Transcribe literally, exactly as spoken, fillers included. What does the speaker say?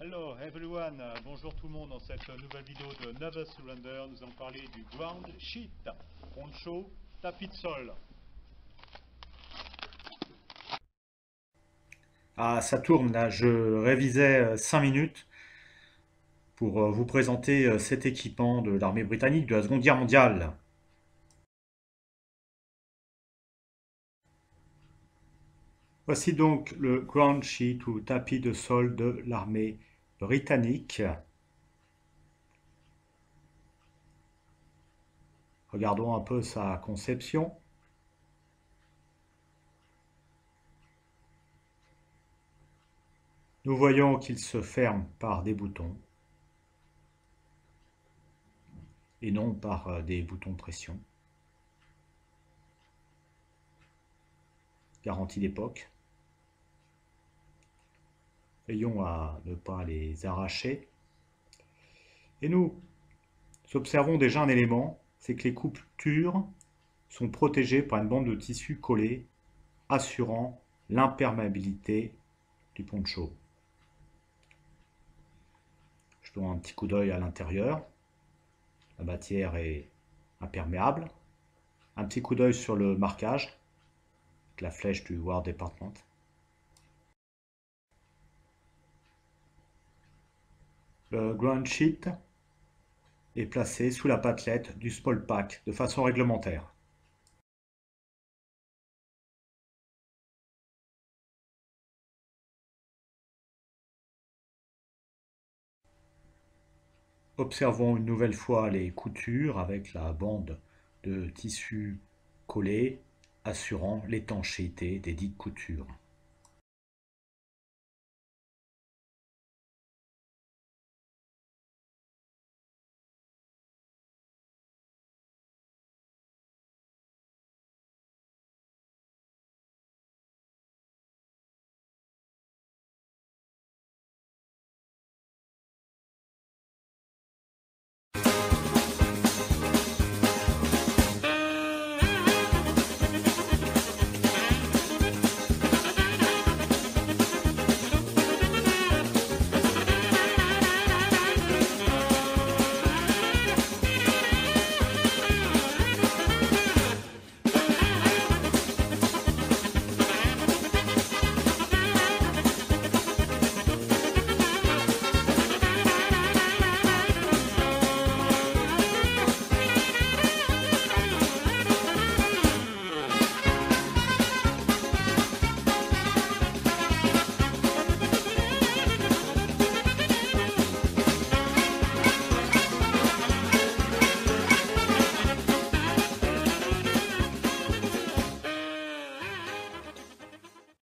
Hello everyone, euh, bonjour tout le monde. Dans cette nouvelle vidéo de Never Surrender, nous allons parler du ground sheet, poncho, tapis de sol. Ah, ça tourne là, je révisais cinq minutes pour euh, vous présenter euh, cet équipement de l'armée britannique de la Seconde Guerre mondiale. Voici donc le ground sheet ou tapis de sol de l'armée britannique. Regardons un peu sa conception. Nous voyons qu'il se ferme par des boutons et non par euh, des boutons de pression. Garantie d'époque. Veillons à ne pas les arracher. Et nous observons déjà un élément, c'est que les coupures sont protégées par une bande de tissu collée, assurant l'imperméabilité du poncho. Jetons un petit coup d'œil à l'intérieur. La matière est imperméable. Un petit coup d'œil sur le marquage, avec la flèche du War Department. Le ground sheet est placé sous la patelette du spoil pack de façon réglementaire. Observons une nouvelle fois les coutures avec la bande de tissu collée assurant l'étanchéité des dites coutures.